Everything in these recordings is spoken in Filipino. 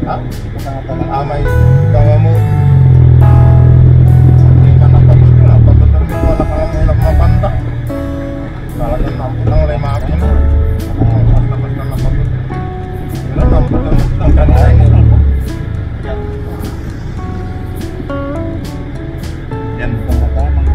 Ha? May gawa mo. Hindi ka napagod na. Napagod na rin. Wala ka nga mo lang mapanda. Talagang nampun lang rin makina. Basta na napagod. Yun lang, nampun lang kanina yun. Yan. Tama-tamang.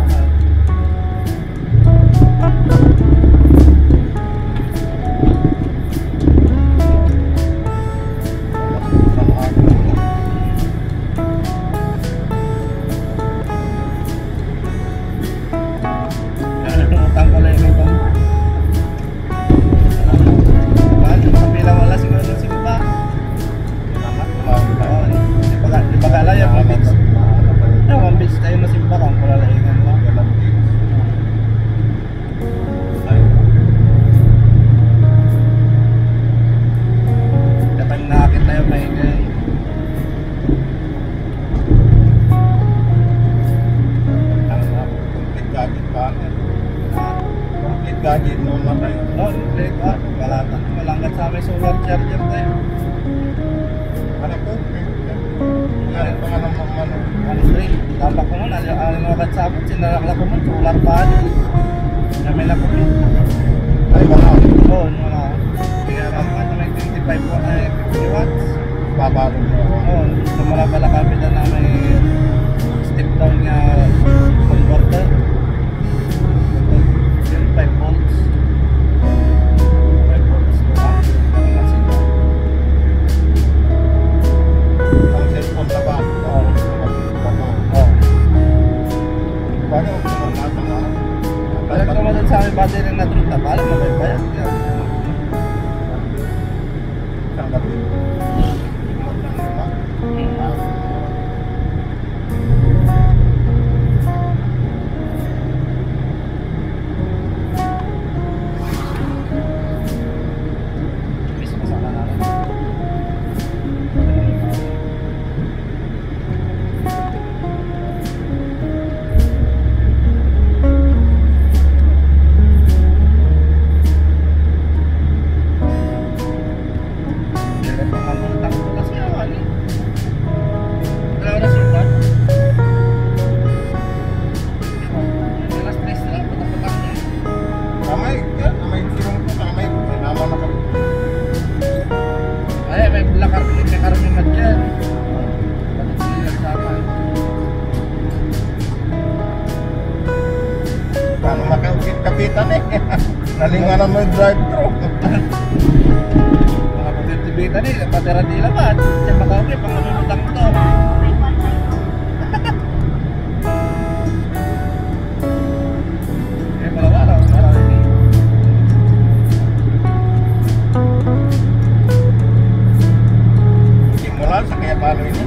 Nalinganan mo yung drive-thru. Mga pagkakibita ni, patera di labat. Siya makauwi, pang namumutang ito. Eh, malawa. Simulan sa kaya palo ini.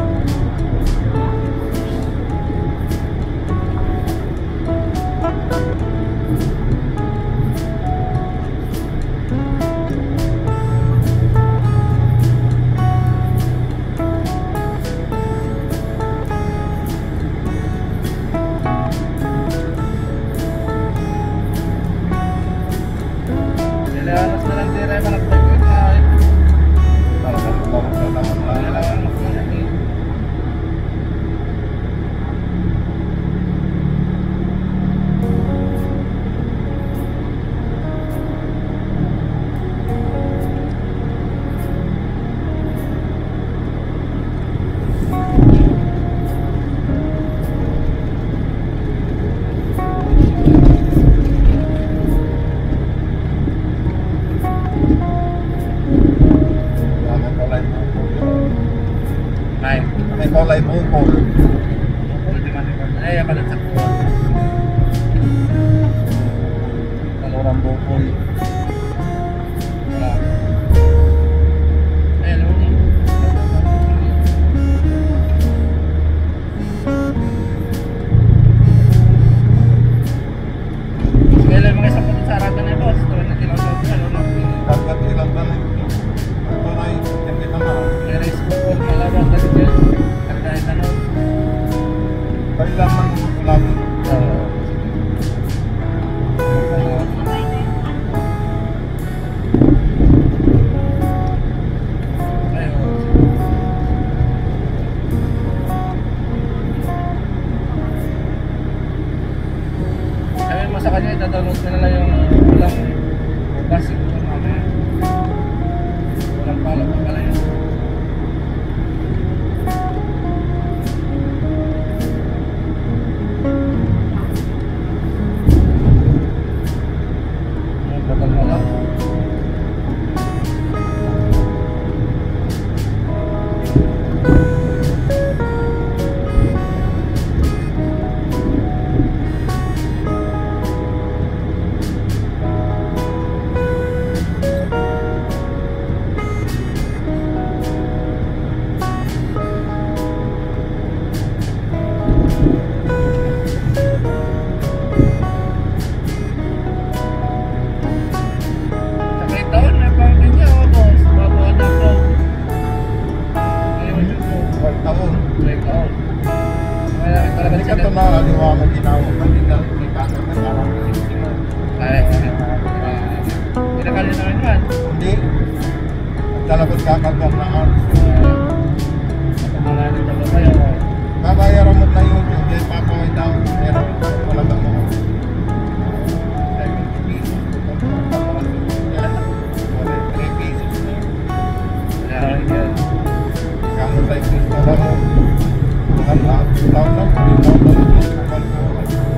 Kulay bukol. Bukol di man ikaw. Ay, kalat sa kuwan. Kalorang bukol. Wala. Ay, alam mo. Sige lang mga isang sa aratan na boss. Tawag na tilaw sa ano no? Dapat ilang tanay. Ito na hindi naman. May rice bukol. Malabang kasi dyan. Kahit ano. Kailangan mo namin. kakagam na arts. Pagkakalaan na kayo. Babayaran mo na YouTube, dahil papaway daw. Pero wala ba mo? 70 pesos. Yan. 3 pesos na yun. Yan, yan. Kaya sa ikis na lang mo. 1,000.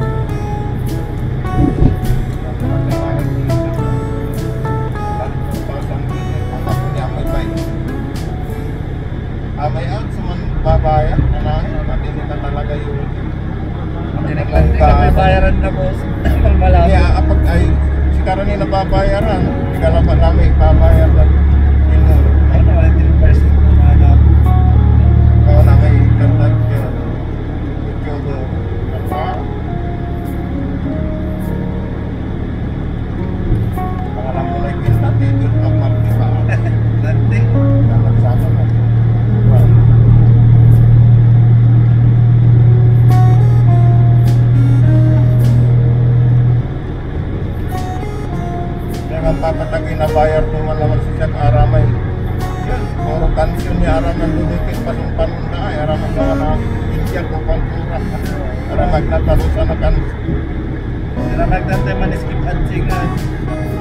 May ads man babayan, anahin, matindi na talaga yung Hindi ka bayaran na boss. Pag malapit. kaya kapag ay si karani na babayaran, hindi ka lang namin babayaran yun Ay, naman 10% kung ano. ikaw na may kartag YouTube apa pangalan mo na yung natin ang marti pa Nanti. nagsama na papatagin na bayar kung malaman siya aramay yun, puro kansyon niya araman lumipit pasumpan na ay araman gawa na India ko kultura aramag natalusan na kansyon Pero nagtantay man skip at singan.